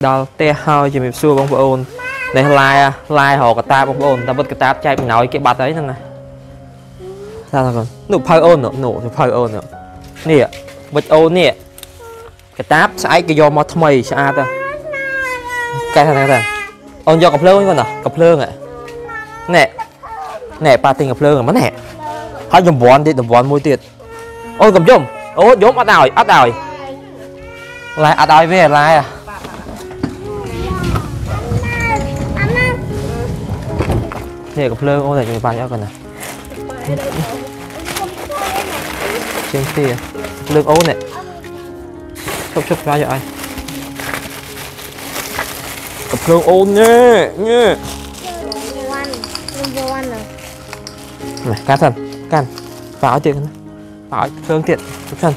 đào te hơi chỉ mình xua bông ôn này lai họ cả ta bông ôn ta bật cái ta chạy mình nói cái bát đấy này sao rồi nụ phơi ôn nữa nụ phơi ôn nữa nè bật ôn nè cái táp sai cái do mọt mày sao ta cái thằng ôn do cặp lương con nào cặp lương ạ nè nè ba tình cặp lương rồi mất nè hai dòng bón đi dòng bón môi tiệt ôi cầm chung ôi giống ắt đào lại ắt đào về lại à nè cặp lương ôi này chúng ta nhớ con này trên kia lương ôn này chụp ra cho ai cặp lương ôn nhé này can thần can vào tiền vào phương tiện chụp thân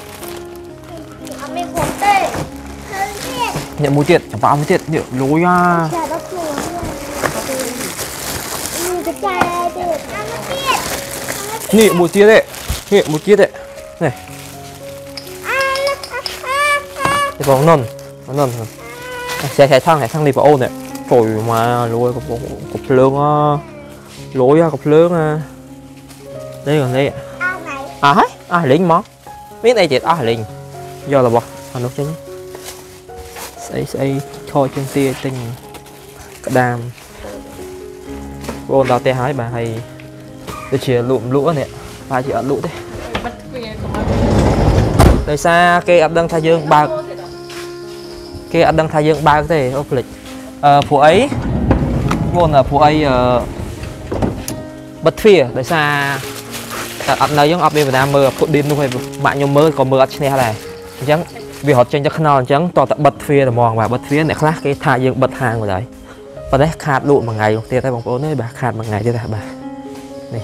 nhận mũi tiện chẳng vào mũi tiện nhựa lối à nị mũi tiết đấy nị mũi tiết đấy này thì bóng nон sẽ thang đi vào ôn này phổi mà lôi cục lương lối cục lương đây còn đây lính món biết đây chị lính do là bọc nó chính xây cho trên tia tinh cả đam ôn đào te hái bà hay tôi chỉ lụm lũa này bà chỉ ở lũ đấy đời xa cây ấp đăng thái dương ba cây ấp đăng thái dương ba cái thể ốc lịch phụ ấy ôn là phụ ấy bật phìa đời xa ấp này giống ấp bên Việt Nam mưa phụ điên luôn hay bạn nhung mưa còn mưa ấp này này chẳng vì họ tranh chắc non chẳng to tập bật phìa là mòn và bật phìa này khác cái thái dương bật hàng rồi đấy và đấy khát lụn một ngày tiền tay bóng ôn đấy bà khát một ngày cho bà này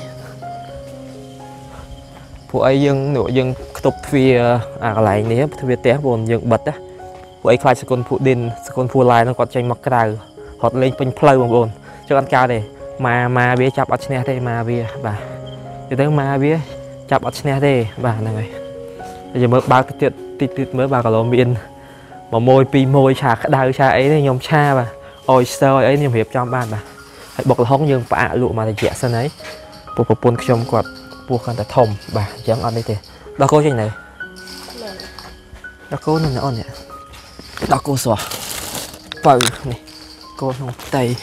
phụ ấy dương nội dương tục phìa lại nếu phìa té buồn dương bật á phụ ấy khai con phụ điên con phụ lại nó còn tranh mặc cái đào họ lên pin play bóng ôn cho ăn cao này mà bia chập ấp này đây mà bia bà cho tới mà bia chập ấp này đây bà này bây giờ mới ba cái tiệt mới bà cả lò miên mà môi trà đào trà ấy này nhom cha bà ôi sao ấy niềm hiệp trong ban bà hãy bọc là hóng nhưng bà lụa mà dẻ sân ấy bộ pôn trong quạt buộc con ta thòng bà chẳng ăn đây thì đó cô trên này đó cô này nó nhỉ đó cô xòa bự này cô không tay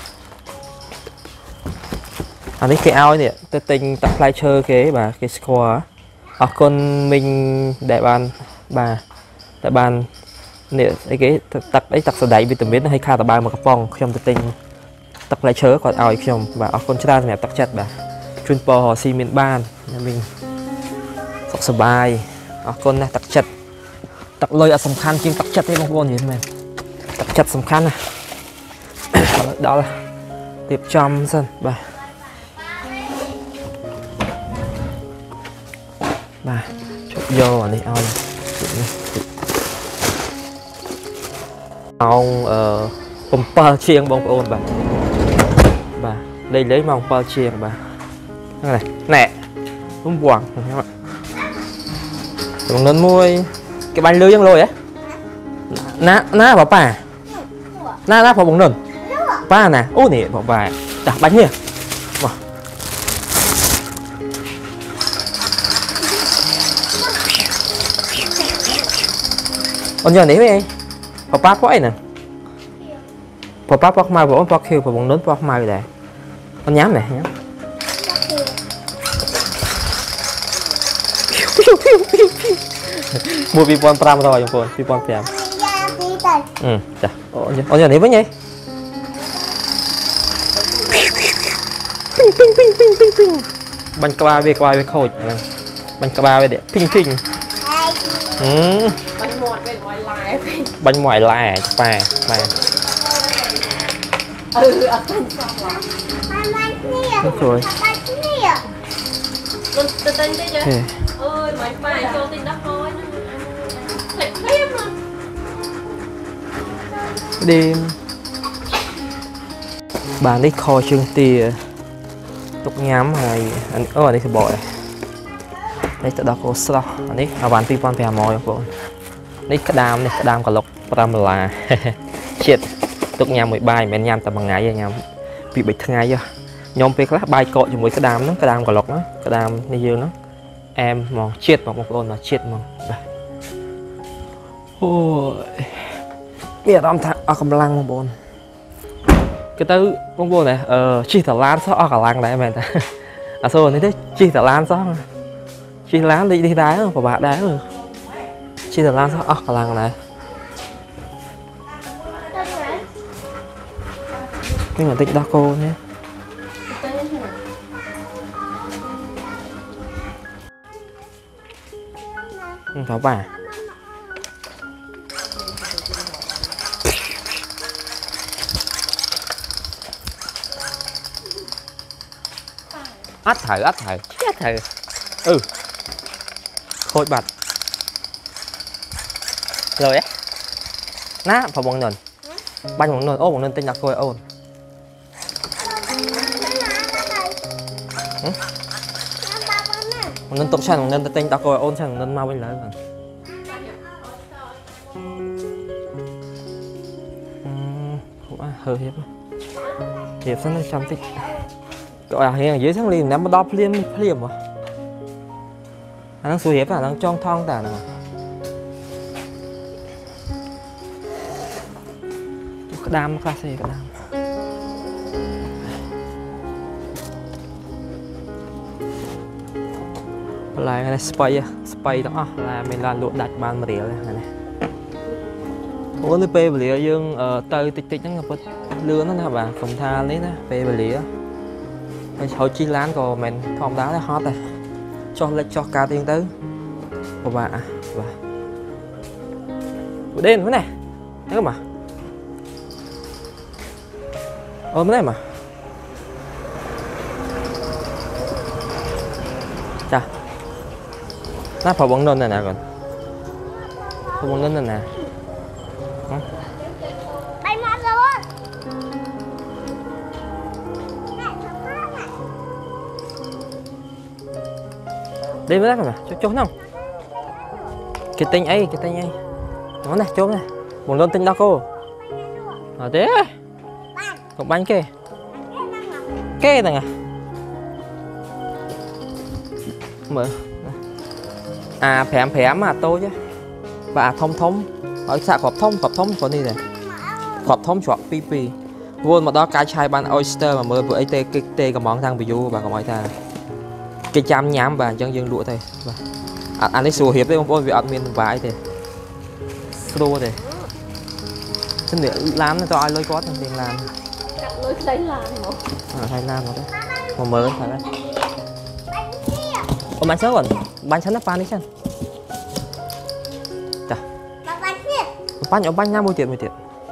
anh ấy cái ao này tôi tình tập lại chơi cái bà cái score ở con mình đại ban bà đại ban nè cái tập ấy tập sờ đáy vitamin hay kha tập ba mà cặp phong trong tôi tình tập lại chơi còn ao trong và ở con tra này tập chặt bà chuyên bò họ xi miền ban nhà mình sọc sờ bài ở con này tập chặt tập lôi ở sầm khăn chuyên tập chặt đấy bông gì thế này tập chặt sầm khăn này đó là tiệp trong dân bà chụp vô vào đi ông bông pa chiên bông ôn bà đây lấy mong pa chiên bà này nè đúng quảng các bạn còn lớn môi cái bánh lưới lôi ấy ná vào pa ná vào bông nền pa nè ô nè vào bài đặt bánh nhỉ ôn giờ này mấy họ bác quá nè họ bác mai vỗ bác kêu và bóng lớn bác mai để con nhám này nhá mua pipon pram rồi chúng tôi pipon pram chà ôn giờ này với nhỉ bánh qua về khôi bánh qua về để ping bánh ngoài lại bà rồi đêm bà đi kho chương tìa tục nhắm hay anh ở đây thì bỏ đây tự đọc cô sao anh ấy à bạn pipon pè mồi của đây cái đam cả lộc pram là chết tục nhà mười bài men nhám tầm bằng ngày nhám bị bịch ngày chưa nhóm về các bài cọ cho mỗi cái đam còn lọc nó cái đam như dương nó em mong chết một con là chết mong ôi bây giờ tao thằng cầm lăng một bồn cái thứ con bồn này chi thở lan sao cả lăng đấy mày ta à sao này thế chi thở lan sao chi lán đi đá của bạn đá rồi chi thở lan sao cả lăng này nhưng mà tính đa cô nhé có bà ắt thử chết thử khôi bạch rồi á ná phải bông nền bánh bông nền ô bông nền tên là coi ôn bông nền tục sang bông nền tên là coi ôn sang bông nền mau bên lại rồi hơi hiệp sang đây chăm tích gọi là hiện dưới sáng liền ném mà đọc liền mà đang suy hiệp là đang trong thong tả nào cái đam class cái đam lại cái spy đó là mình làm lụa đặt bàn mà này này ôn p về lìa dương tơi tích nó ngập lưa nó nè bà không tha lấy nè p về lìa hồi chi lán của mình phòng đá là hot này cho cá tiền tới của bà đen thế này thấy không mà ôm này mà chà nó phải bóng lên này nè còn phải bóng lên này nè đi với đó mà trốn không cái tên ấy nó này trốn này một lần tên đó cô ở thế còn bánh kê này mở phèm mà tôi chứ bà thông ở xa cọp thông còn đi này cọp thông chọn pp vốn mà đó cái chai ban oyster mà mơ vừa ấy tê cái món thang ví dụ bà còn mọi ta cái chăm nhám và chân dương lụa thôi anh ấy sủa hiệp đấy không ôi vì admin vãi thì đô thì xin để làm nó cho ai lôi có thằng tiền làm lôi lấy làm hay làm rồi đấy mà mới phải đấy ôi bán sớm rồi bán sớm nó pan đi chân chà bánh 50 tiền mà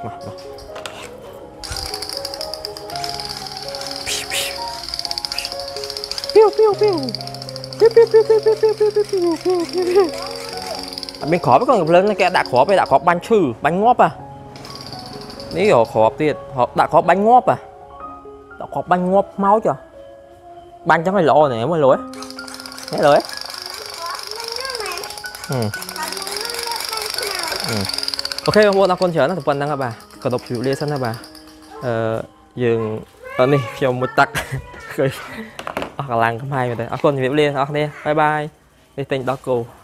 mình khó với con lớn cái đã khó bánh chư bánh ngóp à nếu khó tiền họ đã có bánh ngóp à đã có bánh ngóp máu chưa bánh chắc phải lò này mới lối nghe lối ok không có con chở nó tập phần đang bà còn đọc chịu lên sân là bà dừng ở đây chiều một tắc rồi làng không hay rồi đấy con việc lên đi bye bye đi tên đó cô